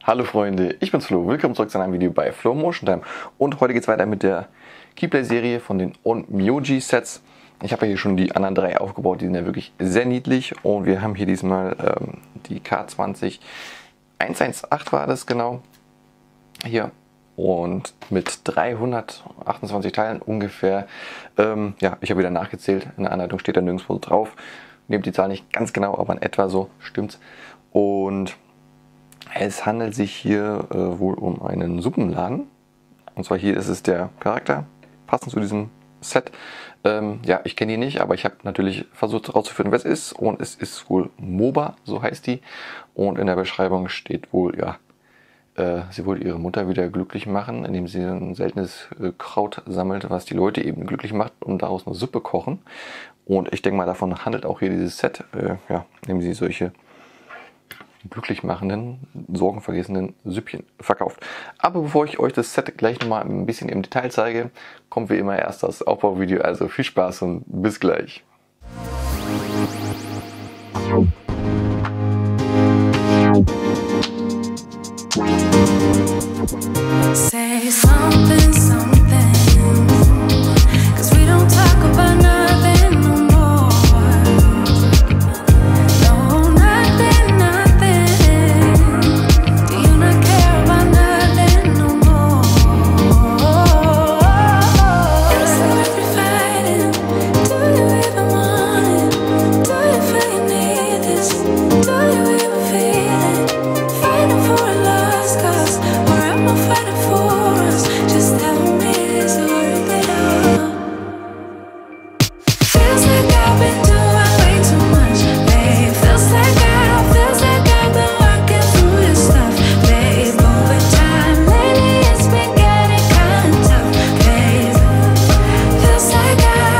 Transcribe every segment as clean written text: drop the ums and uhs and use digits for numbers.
Hallo Freunde, ich bin's Flo, willkommen zurück zu einem Video bei Flow Motion Time und heute geht's weiter mit der Keyblade-Serie von den Onmyoji-Sets. Ich habe ja hier schon die anderen drei aufgebaut, die sind ja wirklich sehr niedlich und wir haben hier diesmal die K20 118 war das genau, hier und mit 328 Teilen ungefähr. Ja, ich habe wieder nachgezählt, in der Anleitung steht da nirgendwo drauf, nehmt die Zahl nicht ganz genau, aber in etwa so stimmt's. Und es handelt sich hier wohl um einen Suppenladen. Und zwar hier ist es der Charakter, passend zu diesem Set. Ja, ich kenne die nicht, aber ich habe natürlich versucht herauszufinden, wer es ist. Und es ist wohl Moba, so heißt die. Und in der Beschreibung steht wohl, ja, sie wollte ihre Mutter wieder glücklich machen, indem sie ein seltenes Kraut sammelt, was die Leute eben glücklich macht und daraus eine Suppe kochen. Und ich denke mal, davon handelt auch hier dieses Set, ja, indem sie solche glücklich machenden, sorgenvergessenen Süppchen verkauft. Aber bevor ich euch das Set gleich nochmal ein bisschen im Detail zeige, kommt wie immer erst das Aufbauvideo. Also viel Spaß und bis gleich. Say something, something, 'cause we don't talk about nothing no more. No, nothing, nothing. Do you not care about nothing no more? Feels like we're fighting. Do you even want it? Do you feel you need this? Do you even feel it? Fighting for a lost cause, or am I fighting for us? Just tell me, is it worth it all? Feels like I've been doing way too much, babe. Feels like I've been working through this stuff, babe. Over time, lately it's been getting kinda tough, babe. Feels like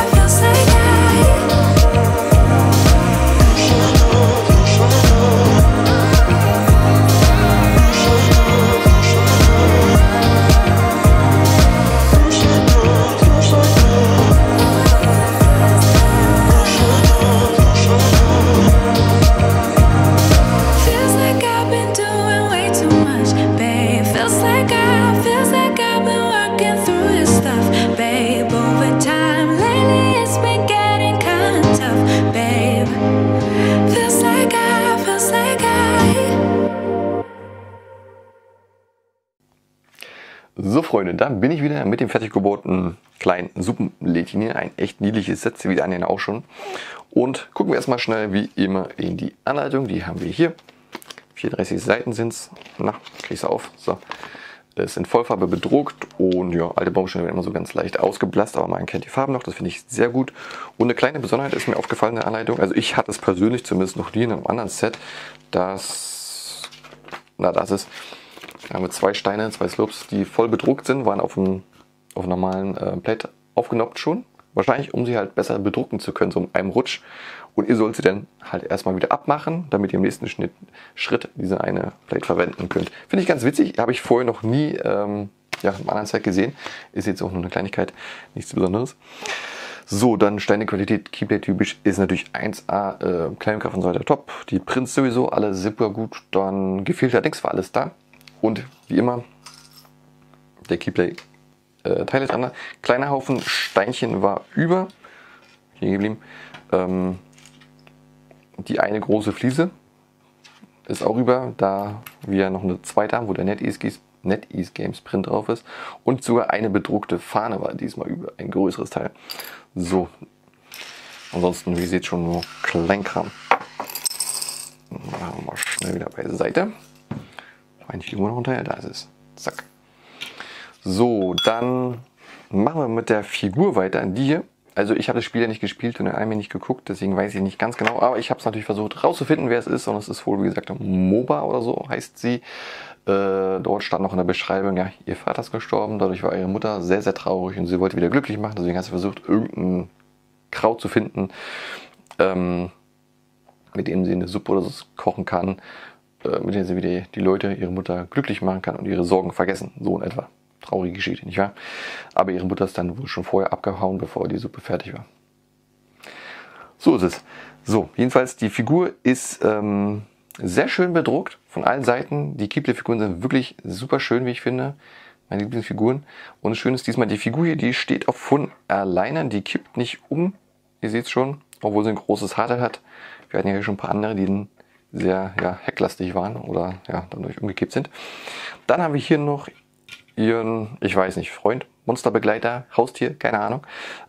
Feels like I've been doing way too much, babe. Feels like I've been working through this stuff, babe. Over time, lately it's been getting kinda tough, babe. Feels like So Freunde, da bin ich wieder mit dem fertig gebauten kleinen Suppenlädchen hier. Ein echt niedliches Set, wie die anderen auch schon. Und gucken wir erstmal schnell wie immer in die Anleitung. Die haben wir hier. 34 Seiten sind es. Na, krieg's auf. So. Es ist in Vollfarbe bedruckt und ja, alte Baumstämme werden immer so ganz leicht ausgeblasst, aber man kennt die Farben noch, das finde ich sehr gut. Und eine kleine Besonderheit ist mir aufgefallen in der Anleitung, also ich hatte es persönlich zumindest noch nie in einem anderen Set, dass, da haben wir zwei Steine, zwei Slopes, die voll bedruckt sind, waren auf einem normalen Plate aufgenoppt schon. Wahrscheinlich, um sie halt besser bedrucken zu können, so in einem Rutsch. Und ihr sollt sie dann halt erstmal wieder abmachen, damit ihr im nächsten Schritt diese eine Plate verwenden könnt. Finde ich ganz witzig, habe ich vorher noch nie ja, im anderen Set gesehen. Ist jetzt auch nur eine Kleinigkeit, nichts Besonderes. So, dann Steinequalität, Keyblade typisch, ist natürlich 1A, Kleinkraft und so weiter top. Die Prints sowieso, alle super gut. Dann gefiltert nichts, war alles da. Und wie immer, der Keyblade Teile dran. Kleiner Haufen Steinchen war über, hier geblieben. Die eine große Fliese ist auch über, da wir noch eine zweite haben, wo der NetEase Games Print drauf ist. Und sogar eine bedruckte Fahne war diesmal über, ein größeres Teil. So, ansonsten, wie ihr seht, schon nur Kleinkram. Machen wir mal schnell wieder beiseite. Eigentlich irgendwo noch hinterher, da ist es. Zack. So, dann machen wir mit der Figur weiter. Die hier. Also ich habe das Spiel ja nicht gespielt und einmal nicht geguckt, deswegen weiß ich nicht ganz genau. Aber ich habe es natürlich versucht rauszufinden, wer es ist. Und es ist wohl, wie gesagt, Moba oder so heißt sie. Dort stand noch in der Beschreibung, ja, ihr Vater ist gestorben. Dadurch war ihre Mutter sehr, sehr traurig und sie wollte wieder glücklich machen. Deswegen hat sie versucht, irgendein Kraut zu finden, mit dem sie eine Suppe oder so kochen kann. Mit der sie wieder die Leute, ihre Mutter glücklich machen kann und ihre Sorgen vergessen. So in etwa. Traurige Geschichte, nicht wahr? Aber ihre Mutter ist dann wohl schon vorher abgehauen, bevor die Suppe fertig war. So ist es. So, jedenfalls die Figur ist Sehr schön bedruckt von allen Seiten. Die Keyblade-Figuren sind wirklich super schön, wie ich finde. Meine Lieblingsfiguren. Und das Schöne ist diesmal die Figur hier, die steht auch von alleine. Die kippt nicht um. Ihr seht es schon, obwohl sie ein großes Hardtail hat. Wir hatten ja hier schon ein paar andere, die sehr hecklastig waren oder dadurch umgekippt sind. Dann haben wir hier noch ihren, ich weiß nicht, Freund, Monsterbegleiter, Haustier, keine Ahnung.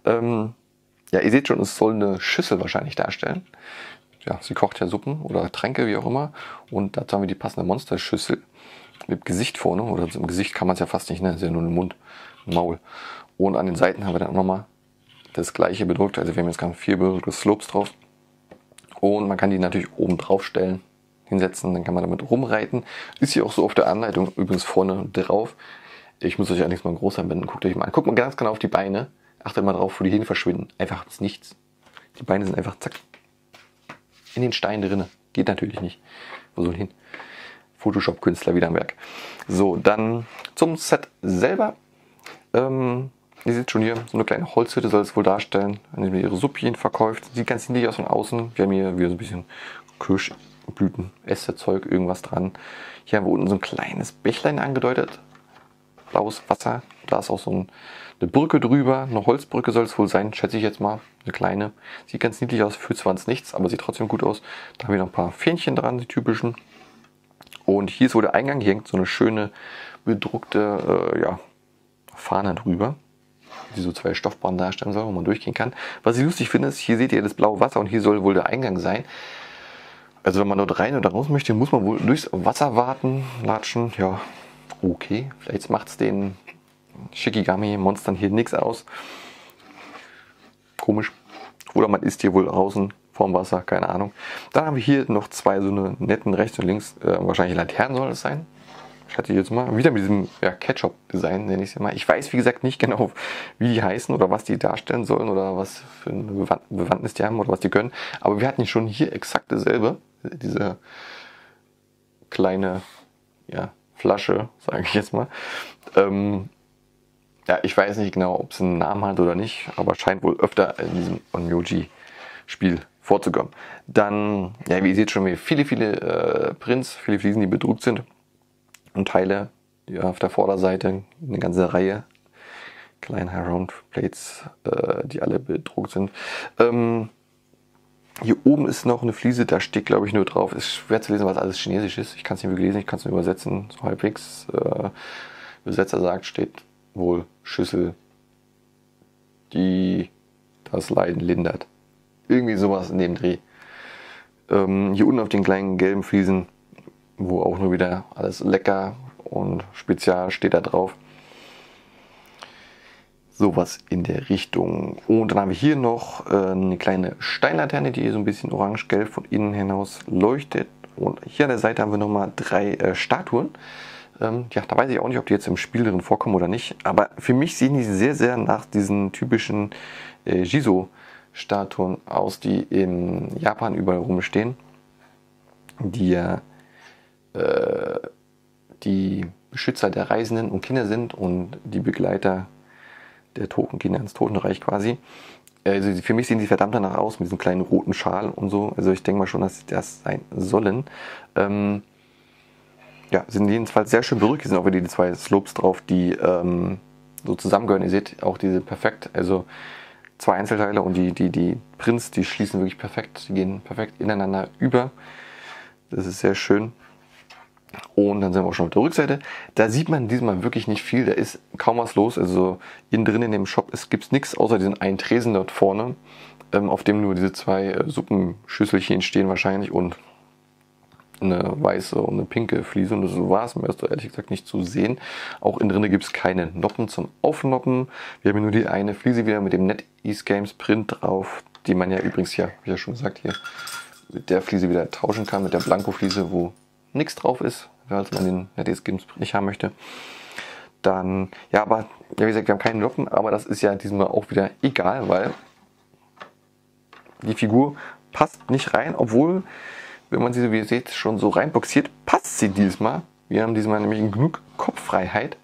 Ihr seht schon, es soll eine Schüssel wahrscheinlich darstellen. Ja, sie kocht ja Suppen oder Tränke, wie auch immer. Und dazu haben wir die passende Monsterschüssel mit Gesicht vorne. Oder im Gesicht kann man es ja fast nicht, ne? Das ist ja nur ein Mund, ein Maul. Und an den Seiten haben wir dann auch nochmal das gleiche bedruckt. Also wir haben jetzt ganz 4 bedruckte Slopes drauf. Und man kann die natürlich oben drauf stellen, hinsetzen, dann kann man damit rumreiten. Ist hier auch so auf der Anleitung übrigens vorne drauf. Ich muss euch allerdings mal groß anwenden, guckt euch mal an. Guckt mal ganz genau auf die Beine. Achtet mal drauf, wo die hin verschwinden. Einfach ins Nichts. Die Beine sind einfach zack in den Stein drinne. Geht natürlich nicht. Wo soll hin? Photoshop-Künstler wieder am Werk. So, dann zum Set selber. Ihr seht schon hier, so eine kleine Holzhütte soll es wohl darstellen, an dem ihre Suppchen verkauft. Sieht ganz niedlich aus von außen. Wir haben hier wieder so ein bisschen Kirschblüten, Äste-Zeug, irgendwas dran. Hier haben wir unten so ein kleines Bächlein angedeutet. Blaues Wasser. Da ist auch so eine Brücke drüber. Eine Holzbrücke soll es wohl sein, schätze ich jetzt mal. Eine kleine. Sieht ganz niedlich aus, fühlt zwar ins Nichts, aber sieht trotzdem gut aus. Da haben wir noch ein paar Fähnchen dran, die typischen. Und hier ist wohl der Eingang. Hier hängt so eine schöne bedruckte Fahne drüber, die so 2 Stoffbahnen darstellen soll, wo man durchgehen kann. Was ich lustig finde, ist, hier seht ihr das blaue Wasser und hier soll wohl der Eingang sein. Also wenn man dort rein oder raus möchte, muss man wohl durchs Wasser latschen. Ja, okay. Vielleicht macht es den Shikigami-Monstern hier nichts aus. Komisch. Oder man ist hier wohl draußen vorm Wasser, keine Ahnung. Dann haben wir hier noch 2 so eine netten rechts und links, wahrscheinlich Laternen soll es sein. Ich hatte jetzt mal wieder mit diesem Ketchup-Design, nenne ich es mal. Ich weiß, wie gesagt, nicht genau, wie die heißen oder was die darstellen sollen oder was für eine Bewandtnis die haben oder was die können. Aber wir hatten schon hier exakt dasselbe. Diese kleine Flasche, sage ich jetzt mal. Ich weiß nicht genau, ob es einen Namen hat oder nicht, aber scheint wohl öfter in diesem Onmyoji-Spiel vorzukommen. Dann, wie ihr seht schon, viele Prints, viele Fliesen, die bedruckt sind. Und Teile auf der Vorderseite, eine ganze Reihe kleine Round Plates, die alle bedruckt sind. Hier oben ist noch eine Fliese, da steht glaube ich nur drauf, ist schwer zu lesen, was alles Chinesisch ist. Ich kann es nicht wirklich lesen, ich kann es nur übersetzen, so halbwegs. Übersetzer sagt, steht wohl Schüssel, die das Leiden lindert. Irgendwie sowas in dem Dreh. Hier unten auf den kleinen gelben Fliesen, wo auch nur wieder alles lecker und spezial steht da drauf. Sowas in der Richtung. Und dann haben wir hier noch eine kleine Steinlaterne, die so ein bisschen orange-gelb von innen hinaus leuchtet. Und hier an der Seite haben wir nochmal 3 Statuen. Da weiß ich auch nicht, ob die jetzt im Spiel drin vorkommen oder nicht. Aber für mich sehen die sehr, sehr nach diesen typischen Jizo-Statuen aus, die in Japan überall rumstehen. Die ja die Beschützer der Reisenden und Kinder sind und die Begleiter der toten Kinder ins Totenreich quasi. Also für mich sehen sie verdammt danach aus mit diesem kleinen roten Schal und so. Also ich denke mal schon, dass sie das sein sollen. Sind jedenfalls sehr schön berückt. Hier sind auch wieder die 2 Slopes drauf, die so zusammengehören. Ihr seht auch diese perfekt, also 2 Einzelteile und die Prints, die schließen wirklich perfekt, die gehen perfekt ineinander über. Das ist sehr schön. Und dann sind wir auch schon auf der Rückseite. Da sieht man diesmal wirklich nicht viel. Da ist kaum was los. Also innen drin in dem Shop gibt es nichts außer diesen einen Tresen dort vorne, auf dem nur diese 2 Suppenschüsselchen stehen wahrscheinlich und eine weiße und eine pinke Fliese. Und das war es. Mehr ist da ehrlich gesagt nicht zu sehen. Auch innen drin gibt es keine Noppen zum Aufnoppen. Wir haben hier nur die eine Fliese wieder mit dem NetEase Games Print drauf, die man ja übrigens, wie ja schon gesagt, hier mit der Fliese wieder tauschen kann, mit der Blanko-Fliese, wo nichts drauf ist, falls man den NetEase Games nicht haben möchte. Dann, wie gesagt, wir haben keine Noppen, aber das ist ja diesmal auch wieder egal, weil die Figur passt nicht rein, obwohl, wenn man sie, wie ihr seht, schon so reinboxiert, passt sie diesmal. Wir haben diesmal nämlich genug Kopffreiheit.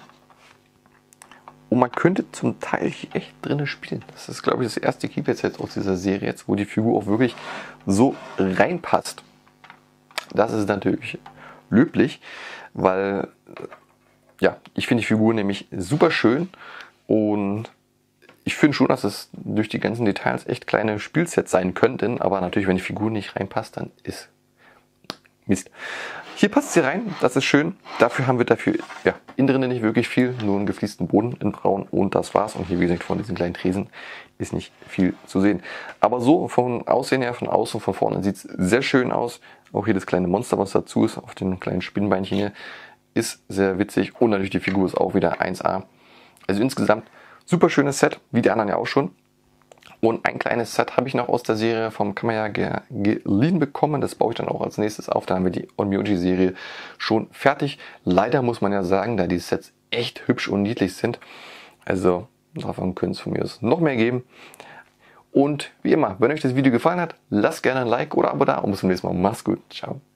Und man könnte zum Teil hier echt drinnen spielen. Das ist, glaube ich, das erste Keyblade-Set aus dieser Serie jetzt, wo die Figur auch wirklich so reinpasst. das ist natürlich löblich, weil ja, ich finde die Figur nämlich super schön und ich finde schon, dass es durch die ganzen Details echt kleine Spielsets sein könnten, aber natürlich, wenn die Figur nicht reinpasst, dann ist Mist. Hier passt sie rein, das ist schön. Dafür haben wir ja, innen drin nicht wirklich viel, nur einen gefliesten Boden in braun und das war's. Und hier, wie gesagt, von diesen kleinen Tresen ist nicht viel zu sehen. Aber so vom Aussehen her, von außen, von vorne sieht es sehr schön aus. Auch hier das kleine Monster, was dazu ist, auf den kleinen Spinnbeinchen hier, ist sehr witzig. Und natürlich die Figur ist auch wieder 1A. Also insgesamt super schönes Set, wie die anderen ja auch schon. Und ein kleines Set habe ich noch aus der Serie vom Kammerjäger geliehen bekommen. Das baue ich dann auch als nächstes auf. Da haben wir die Onmyoji-Serie schon fertig. Leider muss man ja sagen, da die Sets echt hübsch und niedlich sind. Also davon können es von mir aus noch mehr geben. Und wie immer, wenn euch das Video gefallen hat, lasst gerne ein Like oder Abo da. Und bis zum nächsten Mal. Macht's gut. Ciao.